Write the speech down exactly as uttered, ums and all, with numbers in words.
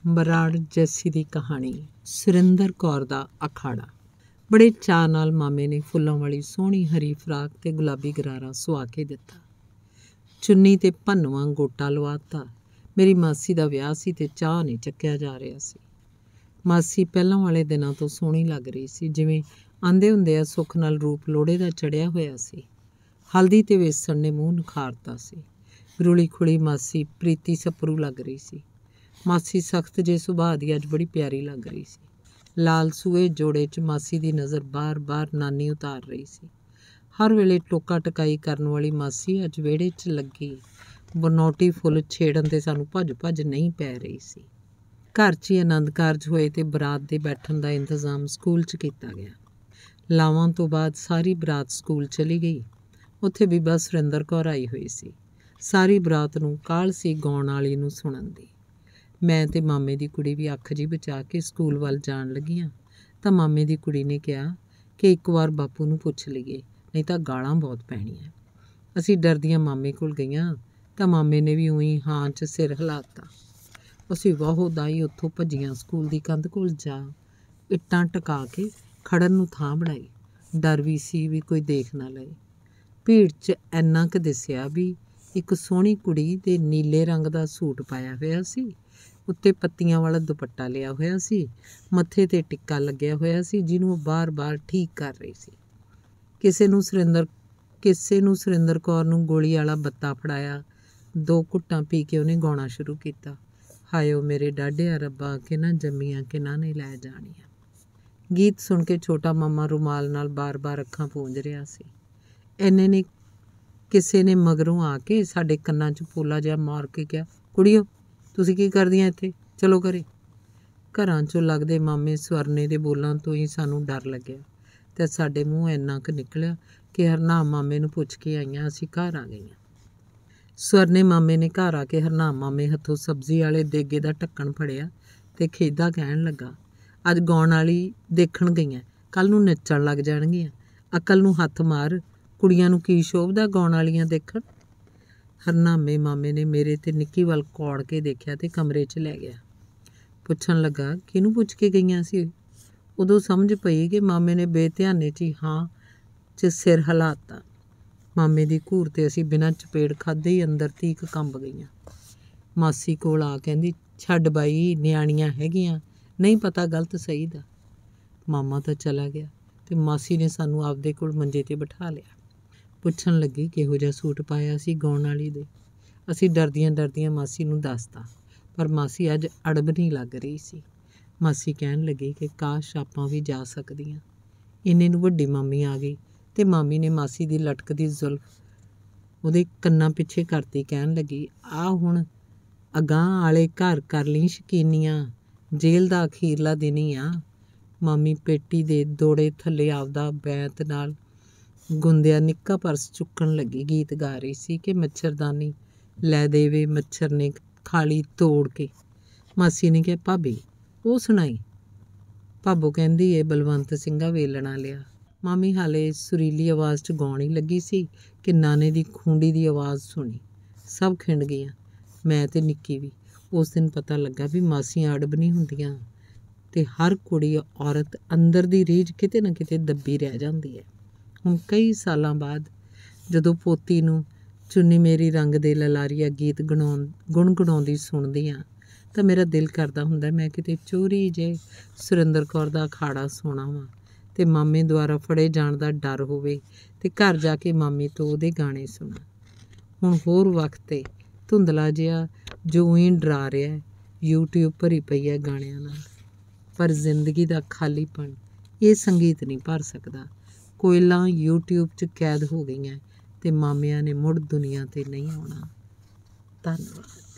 ਬਰਾੜ ਜੈਸੀ ਦੀ ਕਹਾਣੀ। ਸੁਰਿੰਦਰ ਕੌਰ ਦਾ ਅਖਾੜਾ। ਬੜੇ ਚਾਅ ਨਾਲ ਮਾਮੇ ਨੇ ਫੁੱਲਾਂ ਵਾਲੀ ਸੋਹਣੀ ਹਰੀ ਫਰਾਕ ਤੇ ਗੁਲਾਬੀ ਗਰਾਰਾ ਸੁਆ ਕੇ ਦਿੱਤਾ। ਚੁੰਨੀ ਤੇ ਭੰਨਵਾਂ ਗੋਟਾ ਲਵਾਤਾ। ਮੇਰੀ ਮਾਸੀ ਦਾ ਵਿਆਹ ਸੀ ਤੇ ਚਾਹ ਨਹੀਂ ਚੱਕਿਆ ਜਾ ਰਿਹਾ ਸੀ। ਮਾਸੀ ਪਹਿਲਾਂ ਵਾਲੇ ਦਿਨਾਂ ਤੋਂ ਸੋਹਣੀ ਲੱਗ ਰਹੀ ਸੀ, ਜਿਵੇਂ ਆਂਦੇ ਹੁੰਦੇ ਆ ਸੁੱਖ ਨਾਲ ਰੂਪ ਲੋੜੇ ਦਾ ਚੜਿਆ ਹੋਇਆ ਸੀ। ਹਲਦੀ ਤੇ ਵੇਸਣ ਨੇ ਮੂੰਹ ਨਿਖਾਰਤਾ ਸੀ। ਰੁਲੀ ਖੁਲੀ ਮਾਸੀ ਪ੍ਰੀਤੀ ਸਪਰੂ ਲੱਗ ਰਹੀ ਸੀ। ਮਾਸੀ ਸਖਤ ਜੇ ਸੁਭਾਅ ਦੀ ਅੱਜ ਬੜੀ ਪਿਆਰੀ ਲੱਗ ਰਹੀ ਸੀ। ਲਾਲ ਸੂਏ ਜੋੜੇ 'ਚ ਮਾਸੀ ਦੀ ਨਜ਼ਰ ਬਾਰ-ਬਾਰ ਨਾਨੀ ਉਤਾਰ ਰਹੀ ਸੀ। ਹਰ ਵੇਲੇ ਟੋਕਾ ਟਕਾਈ ਕਰਨ ਵਾਲੀ ਮਾਸੀ ਅੱਜ ਵਿਹੜੇ 'ਚ ਲੱਗੀ ਬਨੌਟੀ ਫੁੱਲ ਛੇੜਨ ਤੇ ਸਾਨੂੰ ਭੱਜ-ਭੱਜ ਨਹੀਂ ਪੈ ਰਹੀ ਸੀ। ਘਰ 'ਚ ਹੀ ਆਨੰਦ ਕਾਰਜ ਹੋਏ ਤੇ ਬਰਾਤ ਦੇ ਬੈਠਣ ਦਾ ਇੰਤਜ਼ਾਮ ਸਕੂਲ 'ਚ ਕੀਤਾ ਗਿਆ। ਲਾਵਾਂ ਤੋਂ ਬਾਅਦ ਸਾਰੀ ਬਰਾਤ ਸਕੂਲ ਚਲੀ ਗਈ। ਉੱਥੇ ਬੀਬਾ ਸੁਰਿੰਦਰ ਕੌਰ ਆਈ ਹੋਈ ਸੀ। ਸਾਰੀ ਬਰਾਤ ਨੂੰ ਕਾਹਲ ਸੀ ਗਾਉਣ ਵਾਲੀ ਨੂੰ ਸੁਣਨ ਦੀ। ਮੈਂ ਤੇ ਮਾਮੇ ਦੀ ਕੁੜੀ ਵੀ ਅੱਖ ਜੀ ਬਚਾ ਕੇ ਸਕੂਲ ਵੱਲ ਜਾਣ ਲੱਗੀਆਂ ਤਾਂ ਮਾਮੇ ਦੀ ਕੁੜੀ ਨੇ ਕਿਹਾ ਕਿ ਇੱਕ ਵਾਰ ਬਾਪੂ ਨੂੰ ਪੁੱਛ ਲਈਏ, ਨਹੀਂ ਤਾਂ ਗਾਲਾਂ ਬਹੁਤ ਪੈਣੀਆਂ। ਅਸੀਂ ਡਰਦੀਆਂ ਮਾਮੇ ਕੋਲ ਗਈਆਂ ਤਾਂ ਮਾਮੇ ਨੇ ਵੀ ਉਹੀ ਹਾਂ 'ਚ ਸਿਰ ਹਿਲਾਤਾ। ਅਸੀਂ ਵਾਹੋ ਦਾਈ ਉੱਥੋਂ ਭੱਜੀਆਂ ਸਕੂਲ ਦੀ ਕੰਧ ਕੋਲ ਜਾ ਇੱਟਾਂ ਟਕਾ ਕੇ ਖੜਨ ਨੂੰ ਥਾਂ ਬਣਾਈ। ਡਰ ਵੀ ਸੀ ਵੀ ਕੋਈ ਦੇਖ ਨਾ ਲਏ। ਭੀੜ 'ਚ ਇੰਨਾ ਕੁ ਦਿਸਿਆ ਵੀ ਇੱਕ ਸੋਹਣੀ ਕੁੜੀ ਦੇ ਨੀਲੇ ਰੰਗ ਦਾ ਸੂਟ ਪਾਇਆ ਹੋਇਆ ਸੀ, ਉੱਤੇ ਪੱਤੀਆਂ ਵਾਲਾ ਦੁਪੱਟਾ ਲਿਆ ਹੋਇਆ ਸੀ, ਮੱਥੇ 'ਤੇ ਟਿੱਕਾ ਲੱਗਿਆ ਹੋਇਆ ਸੀ, ਜਿਹਨੂੰ ਉਹ ਬਾਰ-ਬਾਰ ਠੀਕ ਕਰ ਰਹੀ ਸੀ। ਕਿਸੇ ਨੂੰ ਸੁਰਿੰਦਰ ਕਿਸੇ ਨੂੰ ਸੁਰਿੰਦਰ ਕੌਰ ਨੂੰ ਗੋਲੀ ਵਾਲਾ ਬੱਤਾ ਫੜਾਇਆ। ਦੋ ਘੁੱਟਾਂ ਪੀ ਕੇ ਉਹਨੇ ਗਾਉਣਾ ਸ਼ੁਰੂ ਕੀਤਾ। ਹਾਏ ਓ ਮੇਰੇ ਡਾਢਿਆ ਰੱਬਾ, ਕਿਹਨਾਂ ਜੰਮੀਆਂ ਕਿਹਨਾਂ ਨੇ ਲੈ ਜਾਣੀਆਂ। ਗੀਤ ਸੁਣ ਕੇ ਛੋਟਾ ਮਾਮਾ ਰੁਮਾਲ ਨਾਲ ਬਾਰ-ਬਾਰ ਅੱਖਾਂ ਪੂੰਝ ਰਿਹਾ ਸੀ। ਇੰਨੇ ਨੇ ਕਿਸੇ ਨੇ ਮਗਰੋਂ ਆ ਕੇ ਸਾਡੇ ਕੰਨਾਂ 'ਚ ਪੋਲਾ ਜਿਹਾ ਮਾਰ ਕੇ ਕਿਹਾ, ਕੁੜੀਓ ਤੁਸੀਂ ਕੀ ਕਰਦੀਆਂ ਇੱਥੇ, ਚਲੋ ਘਰੇ। ਘਰਾਂ 'ਚੋਂ ਲੱਗਦੇ ਮਾਮੇ ਸਵਰਨੇ ਦੇ ਬੋਲਾਂ ਤੋਂ ਹੀ ਸਾਨੂੰ ਡਰ ਲੱਗਿਆ ਅਤੇ ਸਾਡੇ ਮੂੰਹ ਇੰਨਾ ਕੁ ਨਿਕਲਿਆ ਕਿ ਹਰਨਾਮ ਮਾਮੇ ਨੂੰ ਪੁੱਛ ਕੇ ਆਈਆਂ, ਅਸੀਂ ਘਰ ਆ ਗਈਆਂ। ਸਵਰਨੇ ਮਾਮੇ ਨੇ ਘਰ ਆ ਕੇ ਹਰਨਾਮ ਮਾਮੇ ਹੱਥੋਂ ਸਬਜ਼ੀ ਵਾਲੇ ਦੇਗੇ ਦਾ ਢੱਕਣ ਫੜਿਆ ਅਤੇ ਖੇਦਾ ਕਹਿਣ ਲੱਗਾ, ਅੱਜ ਗਾਉਣ ਵਾਲੀ ਦੇਖਣ ਗਈਆਂ, ਕੱਲ੍ਹ ਨੂੰ ਨੱਚਣ ਲੱਗ ਜਾਣਗੀਆਂ। ਅਕਲ ਨੂੰ ਹੱਥ ਮਾਰ, ਕੁੜੀਆਂ ਨੂੰ ਕੀ ਸ਼ੋਭਦਾ ਗਾਉਣ ਵਾਲੀਆਂ ਦੇਖਣ। ਹਰਨਾਮੇ ਮਾਮੇ ਨੇ ਮੇਰੇ ਤੇ ਨਿੱਕੀ ਵੱਲ ਕੌੜ ਕੇ ਦੇਖਿਆ ਤੇ ਕਮਰੇ 'ਚ ਲੈ ਗਿਆ। ਪੁੱਛਣ ਲੱਗਾ, ਕਿਹਨੂੰ ਪੁੱਛ ਕੇ ਗਈਆਂ ਸੀ। ਉਦੋਂ ਸਮਝ ਪਈ ਕਿ ਮਾਮੇ ਨੇ ਬੇਧਿਆਨੇ 'ਚ ਹੀ ਹਾਂ 'ਚ ਸਿਰ ਹਿਲਾਤਾ। ਮਾਮੇ ਦੀ ਘੂਰ 'ਤੇ ਅਸੀਂ ਬਿਨਾਂ ਚਪੇੜ ਖਾਧੇ ਹੀ ਅੰਦਰ ਤੀਕ ਕੰਬ ਗਈਆਂ। ਮਾਸੀ ਕੋਲ ਆ ਕਹਿੰਦੀ, ਛੱਡ ਬਾਈ, ਨਿਆਣੀਆਂ ਹੈਗੀਆਂ, ਨਹੀਂ ਪਤਾ ਗਲਤ ਸਹੀ ਦਾ। ਮਾਮਾ ਤਾਂ ਚਲਾ ਗਿਆ ਅਤੇ ਮਾਸੀ ਨੇ ਸਾਨੂੰ ਆਪਦੇ ਕੋਲ ਮੰਜੇ 'ਤੇ ਬਿਠਾ ਲਿਆ। ਪੁੱਛਣ ਲੱਗੀ ਕਿਹੋ ਜਿਹਾ ਸੂਟ ਪਾਇਆ ਸੀ ਗਾਉਣ ਵਾਲੀ ਦੇ। ਅਸੀਂ ਡਰਦੀਆਂ ਡਰਦੀਆਂ ਮਾਸੀ ਨੂੰ ਦੱਸਤਾ, ਪਰ ਮਾਸੀ ਅੱਜ ਅੜਬਨੀ ਲੱਗ ਰਹੀ ਸੀ। ਮਾਸੀ ਕਹਿਣ ਲੱਗੀ ਕਿ ਕਾਸ਼ ਆਪਾਂ ਵੀ ਜਾ ਸਕਦੀਆਂ। ਇੰਨੇ ਨੂੰ ਵੱਡੀ ਮਾਮੀ ਆ ਗਈ ਅਤੇ ਮਾਮੀ ਨੇ ਮਾਸੀ ਦੀ ਲਟਕਦੀ ਜ਼ੁਲਫ ਉਹਦੇ ਕੰਨਾਂ ਪਿੱਛੇ ਕਰਤੀ। ਕਹਿਣ ਲੱਗੀ, ਆਹ ਹੁਣ ਅਗਾਂਹ ਵਾਲੇ ਘਰ ਕਰ ਲਈ ਸ਼ਕੀਨੀਆਂ, ਜੇਲ੍ਹ ਦਾ ਅਖੀਰਲਾ ਦਿਨ ਹੀ ਆ। ਮਾਮੀ ਪੇਟੀ ਦੇ ਦੋੜੇ ਥੱਲੇ ਆਪਦਾ ਬੈਂਤ ਨਾਲ ਗੁੰਦਿਆ ਨਿੱਕਾ ਪਰਸ ਚੁੱਕਣ ਲੱਗੀ। ਗੀਤ ਗਾ ਰਹੀ ਸੀ ਕਿ ਮੱਛਰਦਾਨੀ ਲੈ ਦੇਵੇ ਮੱਛਰ ਨੇ ਖਾਲੀ ਤੋੜ ਕੇ। ਮਾਸੀ ਨੇ ਕਿਹਾ, ਭਾਬੀ ਉਹ ਸੁਣਾਈ। ਭਾਬੋ ਕਹਿੰਦੀ ਏ ਬਲਵੰਤ ਸਿੰਘਾ ਵੇਲਣਾ ਲਿਆ। ਮਾਮੀ ਹਾਲੇ ਸੁਰੀਲੀ ਆਵਾਜ਼ 'ਚ ਗਾਉਣ ਹੀ ਲੱਗੀ ਸੀ ਕਿ ਨਾਨੇ ਦੀ ਖੂੰਡੀ ਦੀ ਆਵਾਜ਼ ਸੁਣੀ। ਸਭ ਖਿੰਡ ਗਈਆਂ, ਮੈਂ ਤੇ ਨਿੱਕੀ ਵੀ। ਉਸ ਦਿਨ ਪਤਾ ਲੱਗਾ ਵੀ ਮਾਸੀਆਂ ਅੜਬਨੀ ਹੁੰਦੀਆਂ ਅਤੇ ਹਰ ਕੁੜੀ ਔਰਤ ਅੰਦਰ ਦੀ ਰੀਝ ਕਿਤੇ ਨਾ ਕਿਤੇ ਦੱਬੀ ਰਹਿ ਜਾਂਦੀ ਹੈ। ਹੁਣ ਕਈ ਸਾਲਾਂ ਬਾਅਦ ਜਦੋਂ ਪੋਤੀ ਨੂੰ ਚੁੰਨੀ ਮੇਰੀ ਰੰਗ ਦੇ ਲਲਾਰੀਆ ਗੀਤ ਗਣਾਉ ਗੁਣਗੁਣਾਉਂਦੀ ਸੁਣਦੀ ਹਾਂ ਤਾਂ ਮੇਰਾ ਦਿਲ ਕਰਦਾ ਹੁੰਦਾ ਮੈਂ ਕਿਤੇ ਚੋਰੀ ਜੇ ਸੁਰਿੰਦਰ ਕੌਰ ਦਾ ਅਖਾੜਾ ਸੁਣਾ ਵਾਂ ਅਤੇ ਮਾਮੇ ਦੁਆਰਾ ਫੜੇ ਜਾਣ ਦਾ ਡਰ ਹੋਵੇ ਅਤੇ ਘਰ ਜਾ ਕੇ ਮਾਮੀ ਤੋਂ ਉਹਦੇ ਗਾਣੇ ਸੁਣਾ। ਹੁਣ ਹੋਰ ਵਕਤ 'ਤੇ ਧੁੰਦਲਾ ਜਿਹਾ ਜੋ ਊਂ ਹੀ ਡਰਾ ਰਿਹਾ, ਯੂਟਿਊਬ ਭਰੀ ਪਈ ਹੈ ਗਾਣਿਆਂ ਨਾਲ, ਪਰ ਜ਼ਿੰਦਗੀ ਦਾ ਖਾਲੀਪਣ ਇਹ ਸੰਗੀਤ ਨਹੀਂ ਭਰ ਸਕਦਾ। ਕੋਇਲਾਂ ਯੂਟਿਊਬ 'ਚ ਕੈਦ ਹੋ ਗਈਆਂ ਅਤੇ ਮਾਮਿਆਂ ਨੇ ਮੁੜ ਦੁਨੀਆ 'ਤੇ ਨਹੀਂ ਆਉਣਾ। ਧੰਨਵਾਦ।